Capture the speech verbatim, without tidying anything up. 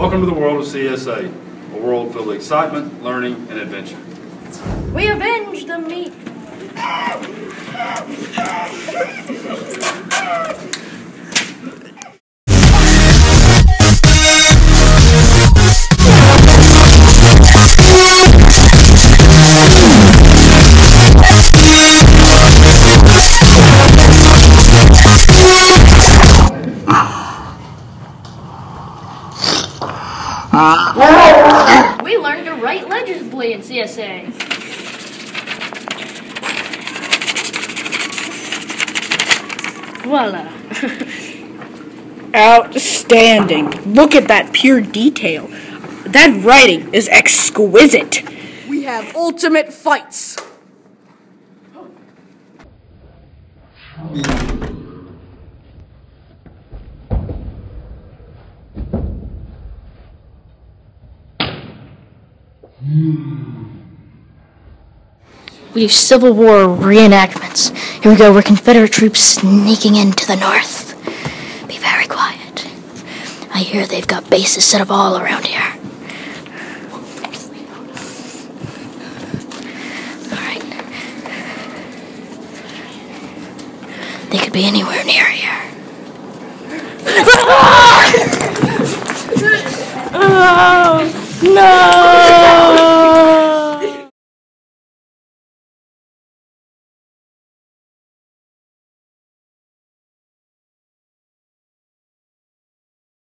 Welcome to the world of C S A, a world filled with excitement, learning, and adventure. We avenge the meat. We learned to write legibly in C S A. Voila. Outstanding. Look at that pure detail. That writing is exquisite. We have ultimate fights. We do Civil War reenactments. Here we go, we're Confederate troops sneaking into the North. Be very quiet. I hear they've got bases set up all around here. Alright. They could be anywhere near here.